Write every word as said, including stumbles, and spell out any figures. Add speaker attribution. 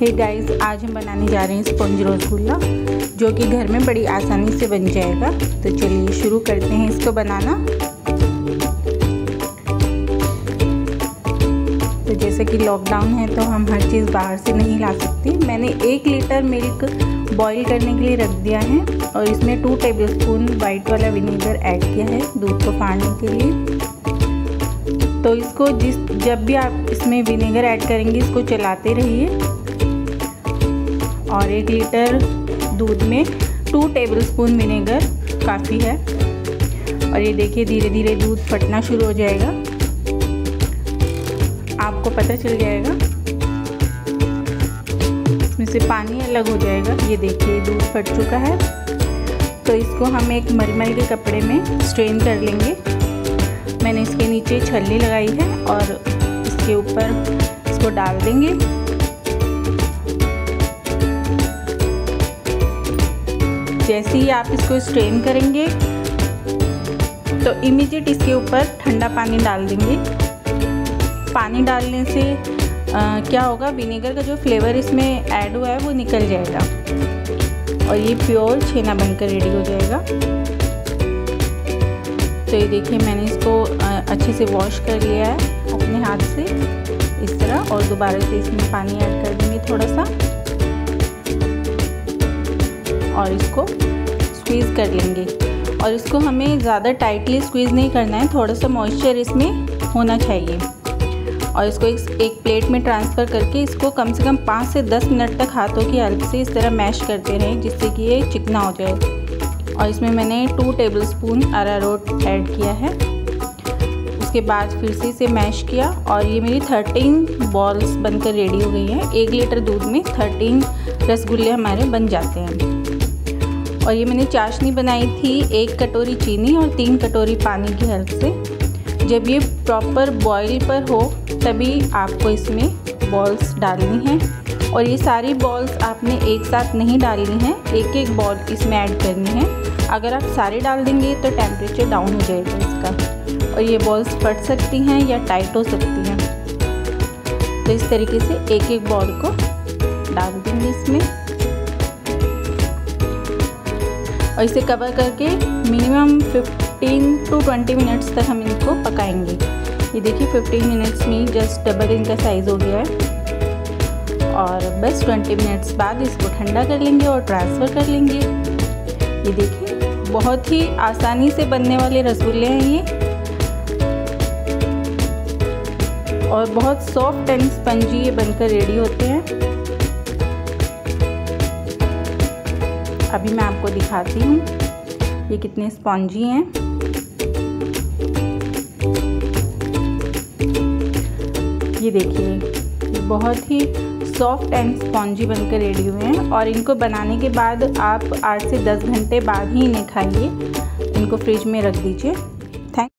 Speaker 1: Hey guys, आज हम बनाने जा रहे हैं स्पंज रसगुल्ला, जो कि घर में बड़ी आसानी से बन जाएगा। तो चलिए शुरू करते हैं इसको बनाना। तो जैसे कि लॉकडाउन है तो हम हर चीज़ बाहर से नहीं ला सकते। मैंने एक लीटर मिल्क बॉईल करने के लिए रख दिया है और इसमें टू टेबलस्पून वाइट वाला विनेगर ऐड किया है दूध को फाड़ने के लिए। तो इसको जिस जब भी आप इसमें विनेगर ऐड करेंगे इसको चलाते रहिए। और एक लीटर दूध में टू टेबलस्पून विनेगर काफ़ी है। और ये देखिए धीरे धीरे दूध फटना शुरू हो जाएगा, आपको पता चल जाएगा, इसमें से पानी अलग हो जाएगा। ये देखिए दूध फट चुका है। तो इसको हम एक मलमल के कपड़े में स्ट्रेन कर लेंगे। मैंने इसके नीचे छल्ली लगाई है और इसके ऊपर इसको डाल देंगे। जैसे ही आप इसको स्ट्रेन करेंगे तो इमीडिएट इसके ऊपर ठंडा पानी डाल देंगे। पानी डालने से आ, क्या होगा, विनेगर का जो फ्लेवर इसमें ऐड हुआ है वो निकल जाएगा और ये प्योर छेना बनकर रेडी हो जाएगा। तो ये देखिए मैंने इसको अच्छे से वॉश कर लिया है अपने हाथ से इस तरह, और दोबारा से इसमें पानी ऐड कर देंगे थोड़ा सा और इसको स्क्वीज़ कर लेंगे। और इसको हमें ज़्यादा टाइटली स्क्वीज़ नहीं करना है, थोड़ा सा मॉइस्चर इसमें होना चाहिए। और इसको एक, एक प्लेट में ट्रांसफ़र करके इसको कम से कम पाँच से दस मिनट तक हाथों की हेल्प से इस तरह मैश करते रहें जिससे कि ये चिकना हो जाए। और इसमें मैंने टू टेबलस्पून अरारोट ऐड किया है। उसके बाद फिर से इसे मैश किया और ये मेरी थर्टीन बॉल्स बनकर रेडी हो गई हैं। एक लीटर दूध में थर्टीन रसगुल्ले हमारे बन जाते हैं। और ये मैंने चाशनी बनाई थी एक कटोरी चीनी और तीन कटोरी पानी की हेल्प से। जब ये प्रॉपर बॉईल पर हो तभी आपको इसमें बॉल्स डालनी है। और ये सारी बॉल्स आपने एक साथ नहीं डालनी है, एक एक बॉल इसमें ऐड करनी है। अगर आप सारे डाल देंगे तो टेम्परेचर डाउन हो जाएगा इसका और ये बॉल्स फट सकती हैं या टाइट हो सकती हैं। तो इस तरीके से एक एक बॉल को डाल देंगे इसमें और इसे कवर करके minimum fifteen to twenty minutes तक हम इनको पकाएंगे। ये देखिए फिफ्टीन मिनट्स में जस्ट डबल इनका साइज़ हो गया है। और बस ट्वेंटी मिनट्स बाद इसको ठंडा कर लेंगे और ट्रांसफ़र कर लेंगे। ये देखिए बहुत ही आसानी से बनने वाले रसगुल्ले हैं ये, और बहुत सॉफ्ट एंड स्पंजी ये बनकर रेडी होते हैं। अभी मैं आपको दिखाती हूँ ये कितने स्पंजी हैं। ये देखिए ये बहुत ही सॉफ्ट एंड स्पॉन्जी बनकर रेडी हुए हैं। और इनको बनाने के बाद आप आठ से दस घंटे बाद ही इन्हें खाइए, इनको फ्रिज में रख दीजिए।